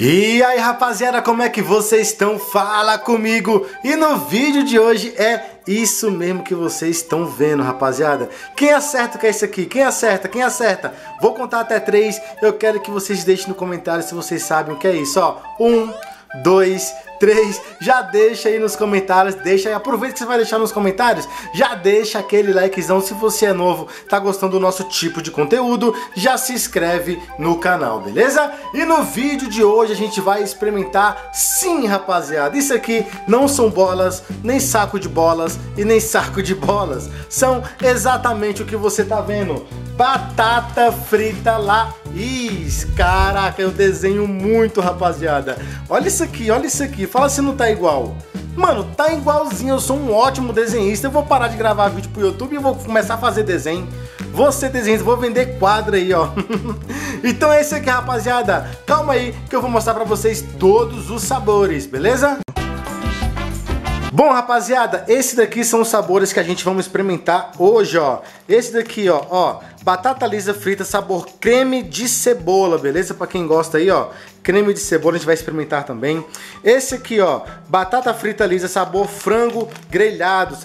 E aí, rapaziada, como é que vocês estão? Fala comigo! E no vídeo de hoje é isso mesmo que vocês estão vendo, rapaziada. Quem acerta o que é isso aqui? Quem acerta? Quem acerta? Vou contar até 3. Eu quero que vocês deixem no comentário se vocês sabem o que é isso, ó. 1, 2, 3, já deixa aí nos comentários, deixa aí, aproveita que você vai deixar nos comentários, já deixa aquele likezão se você é novo, tá gostando do nosso tipo de conteúdo, já se inscreve no canal, beleza? E no vídeo de hoje a gente vai experimentar, sim, rapaziada, isso aqui não são bolas, nem saco de bolas e nem saco de bolas, são exatamente o que você tá vendo, batata frita Laís. Caraca, eu desenho muito, rapaziada. Olha isso aqui, fala se não tá igual. Mano, tá igualzinho, eu sou um ótimo desenhista. Eu vou parar de gravar vídeo pro YouTube e vou começar a fazer desenho. Vou ser desenhista, vou vender quadro aí, ó. Então é isso aqui, rapaziada. Calma aí que eu vou mostrar pra vocês todos os sabores, beleza? Bom, rapaziada, esses daqui são os sabores que a gente vamos experimentar hoje, ó. Esse daqui, ó, batata lisa frita sabor creme de cebola, beleza? Pra quem gosta aí, ó, creme de cebola a gente vai experimentar também. Esse aqui, ó, batata frita lisa sabor frango grelhado,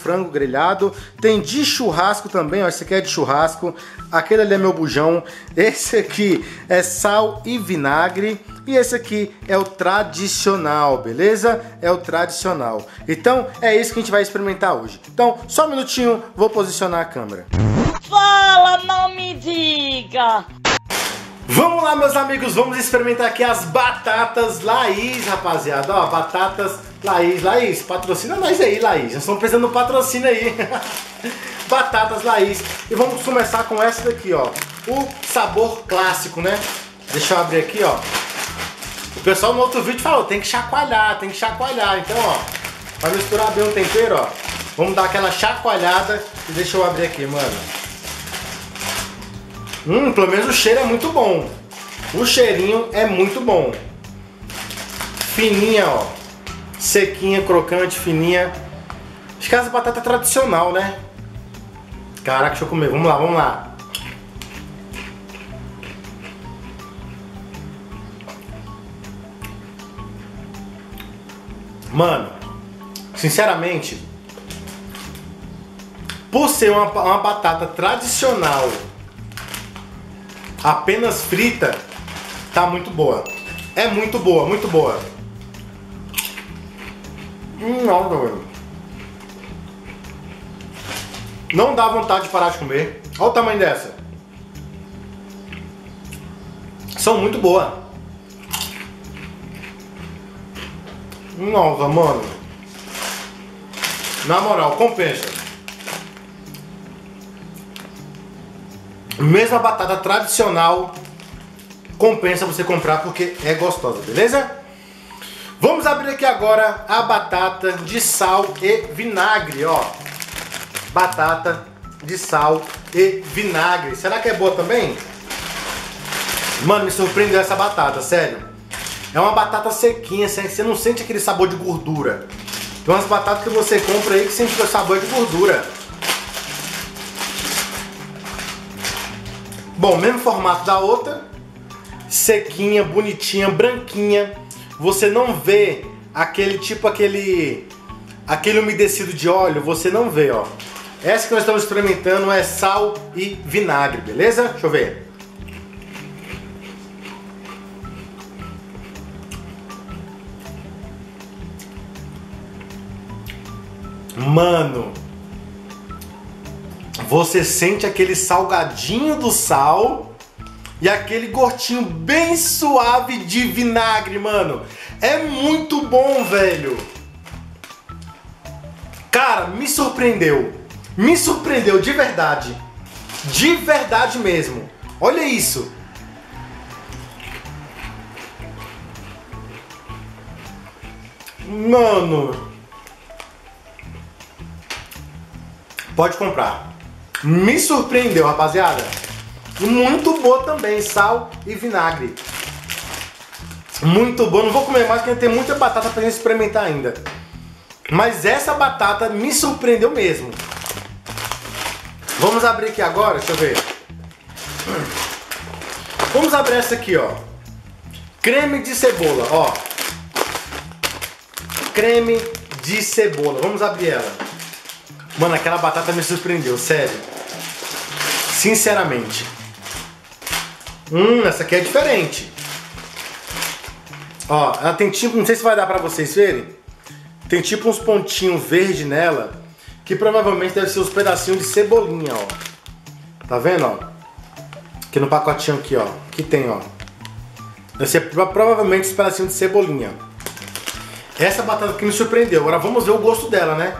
Tem de churrasco também, ó, esse aqui é de churrasco. Aquele ali é meu bujão. Esse aqui é sal e vinagre. E esse aqui é o tradicional, beleza? É o tradicional. Então, é isso que a gente vai experimentar hoje. Então, só um minutinho, vou posicionar a câmera. Fala, não me diga! Vamos lá, meus amigos, vamos experimentar aqui as batatas Laís, rapaziada. Ó, batatas Laís, patrocina nós aí, Laís. Nós estamos precisando de patrocínio aí. Batatas Laís. E vamos começar com essa daqui, ó. O sabor clássico, né? Deixa eu abrir aqui, ó. O pessoal no outro vídeo falou, tem que chacoalhar. Então, ó, pra misturar bem o tempero, ó, vamos dar aquela chacoalhada e deixa eu abrir aqui, mano. Pelo menos o cheiro é muito bom. O cheirinho é muito bom. Fininha, ó. Sequinha, crocante, fininha. Acho que é essa batata tradicional, né? Caraca, deixa eu comer. Vamos lá. Mano, sinceramente, por ser uma batata tradicional, apenas frita, tá muito boa. É muito boa, muito boa. Nossa, velho. Não dá vontade de parar de comer. Olha o tamanho dessa. São muito boas. Nossa, mano. Na moral, compensa. Mesmo a batata tradicional, compensa você comprar porque é gostosa, beleza? Vamos abrir aqui agora a batata de sal e vinagre, ó. Batata de sal e vinagre. Será que é boa também? Mano, me surpreendeu essa batata, sério. É uma batata sequinha, você não sente aquele sabor de gordura. Tem umas batatas que você compra aí que sente o sabor de gordura. Bom, mesmo formato da outra, sequinha, bonitinha, branquinha. Você não vê aquele umedecido de óleo, você não vê, ó. Essa que nós estamos experimentando é sal e vinagre, beleza? Deixa eu ver. Mano, você sente aquele salgadinho do sal e aquele gostinho bem suave de vinagre, mano. É muito bom, velho. Cara, me surpreendeu. Me surpreendeu de verdade. De verdade mesmo. Olha isso. Mano, pode comprar. Me surpreendeu, rapaziada. Muito boa também, sal e vinagre. Muito bom. Não vou comer mais porque tem muita batata pra gente experimentar ainda. Mas essa batata me surpreendeu mesmo. Vamos abrir aqui agora, deixa eu ver. Vamos abrir essa aqui, ó. Creme de cebola, ó. Creme de cebola. Vamos abrir ela. Mano, aquela batata me surpreendeu, sério. Sinceramente. Essa aqui é diferente. Ó, ela tem tipo, não sei se vai dar pra vocês verem. Tem tipo uns pontinhos verdes nela, que provavelmente deve ser os pedacinhos de cebolinha, ó. Tá vendo, ó? Aqui no pacotinho aqui, ó. Que tem, ó. Deve ser provavelmente os pedacinhos de cebolinha. Essa batata aqui me surpreendeu. Agora vamos ver o gosto dela, né?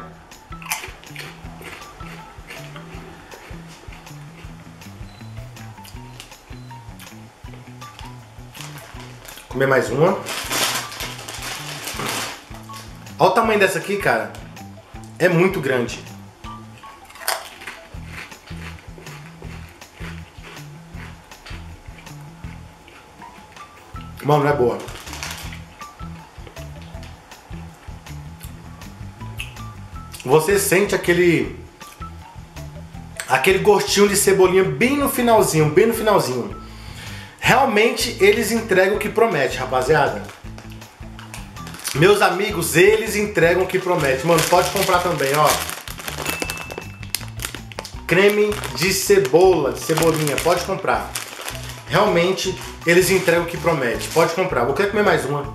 Vou comer mais uma. Olha o tamanho dessa aqui, cara. É muito grande. Mano, não é boa. Você sente aquele gostinho de cebolinha bem no finalzinho, bem no finalzinho. Realmente eles entregam o que promete, rapaziada. Meus amigos, eles entregam o que promete. Mano, pode comprar também, ó. Creme de cebola, de cebolinha, pode comprar. Realmente eles entregam o que promete. Pode comprar. Vou querer comer mais uma.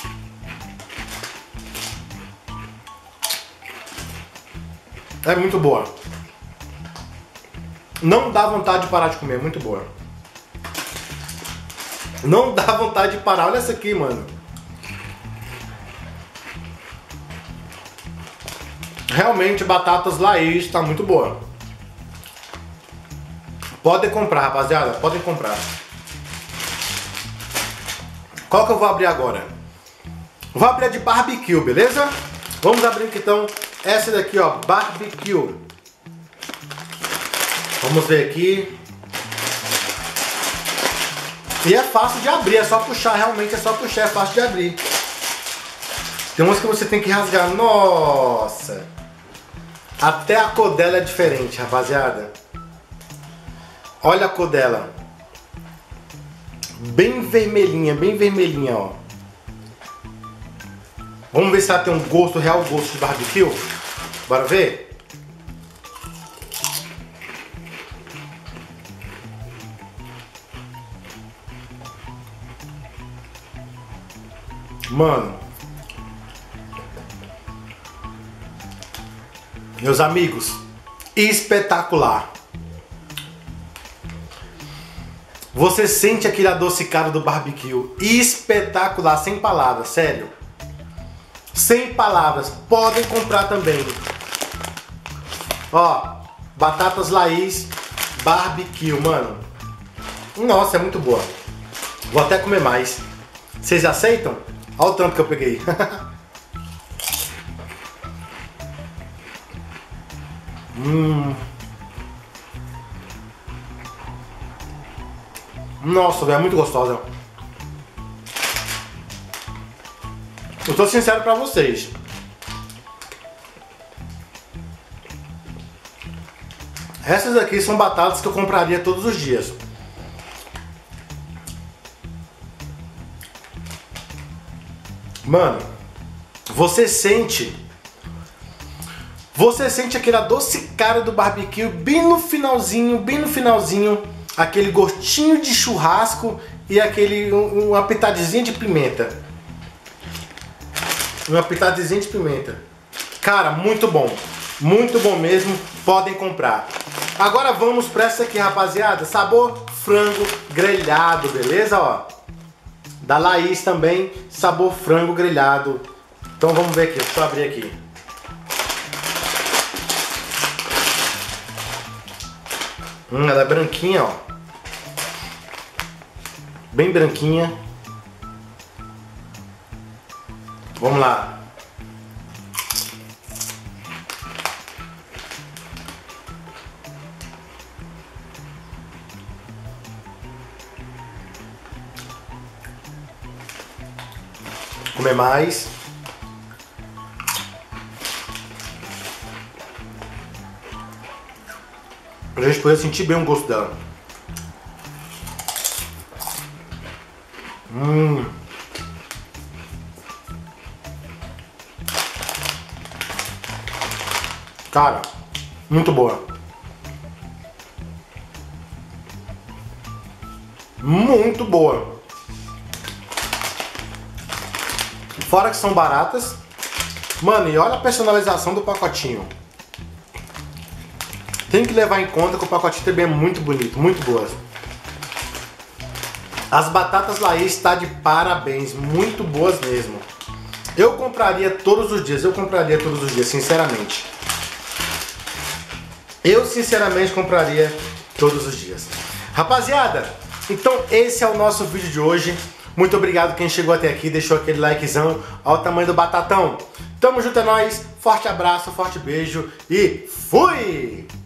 É muito boa. Não dá vontade de parar de comer, é muito boa. Não dá vontade de parar. Olha essa aqui, mano. Realmente, batatas Laís tá muito boa. Podem comprar, rapaziada. Podem comprar. Qual que eu vou abrir agora? Vou abrir a de barbecue, beleza? Vamos abrir aqui, então, essa daqui, ó. Barbecue. Vamos ver aqui. E é fácil de abrir, é só puxar, realmente é só puxar, é fácil de abrir. Tem umas que você tem que rasgar, nossa! Até a cor dela é diferente, rapaziada. Olha a cor dela. Bem vermelhinha, ó. Vamos ver se ela tem um gosto, real gosto de barbecue. Bora ver? Mano, meus amigos, espetacular. Você sente aquele adocicado do barbecue. Espetacular, sem palavras, sério. Sem palavras, podem comprar também. Ó, batatas Laís barbecue, mano. Nossa, é muito boa. Vou até comer mais. Vocês aceitam? Olha o tanto que eu peguei. Nossa, velho, é muito gostosa. Eu tô sincero pra vocês. Essas aqui são batatas que eu compraria todos os dias. Mano, você sente aquele adocicado do barbecue bem no finalzinho, aquele gostinho de churrasco e aquele uma pitadinha de pimenta. Uma pitadinha de pimenta. Cara, muito bom mesmo, podem comprar. Agora vamos pra essa aqui, rapaziada, sabor frango grelhado, beleza, ó? Da Laís também, sabor frango grelhado. Então vamos ver aqui, deixa eu abrir aqui. Ela é branquinha, ó. Bem branquinha. Vamos lá. Comer mais. Pra gente poder sentir bem o gosto dela. Cara, muito boa. Muito boa. Fora que são baratas. Mano, e olha a personalização do pacotinho. Tem que levar em conta que o pacotinho também é muito bonito, muito boas. As batatas Laís está de parabéns, muito boas mesmo. Eu compraria todos os dias, sinceramente. Eu sinceramente compraria todos os dias. Rapaziada, então esse é o nosso vídeo de hoje. Muito obrigado quem chegou até aqui, deixou aquele likezão. Olha o tamanho do batatão. Tamo junto, é nóis. Forte abraço, forte beijo e fui!